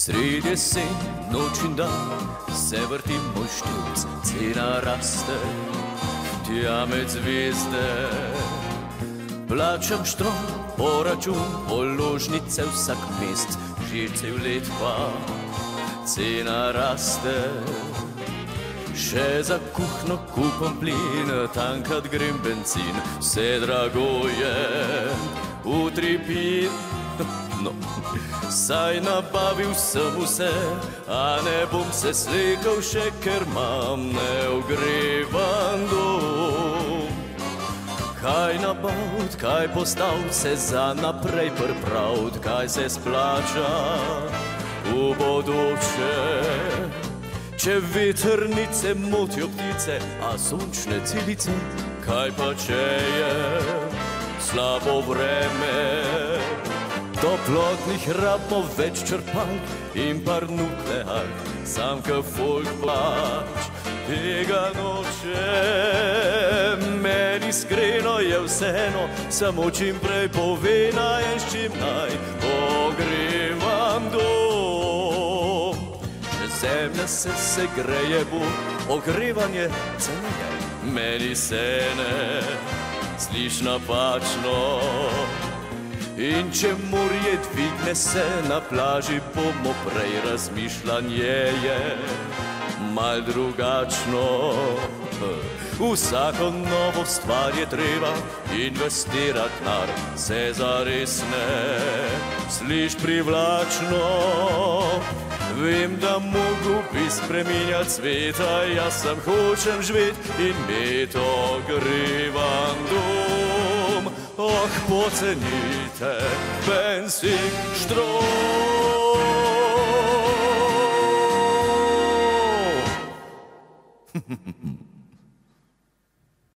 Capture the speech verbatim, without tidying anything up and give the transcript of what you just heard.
Sred jesen, noč in dan, se vrti moj štilc, cena raste, tja med zvezde. Plačam štrom, poračun, položnice vsak mest, že cel let pa cena raste. Še za kuhno kupam plin, tankat grem benzin, vse drago je, utri pin. No, saj nabavil sem vse, a ne bom se slekal še, ker mam neogrevan dom. Kaj nabavit, kaj postavit, se za naprej pripravit, kaj se splača v bodoče. Če vetrnice motijo ptice, a sončne celice, kaj pa če je slabo vreme. Toplotnih rabimo več črpalk in par nukleark, sam ka folk plač tega noče. Meni iskreno je vseeno, samo čim prej povej naj, s čim naj ogrevam dom. Če zemlja se segreje, bo ogrevanje ceneje. Meni se ne sliš napačno. In če morje dvigne se na plaži, bomo prej, razmišljanje je mal drugačno. Vsako novo stvar je treba investirati nar, se zares ne sliš privlačno. Vem, da mogu bi spreminjati sveta, jaz sem hočem živeti in imeti ogrevan dom. Oh, pocenite benzin, štrom.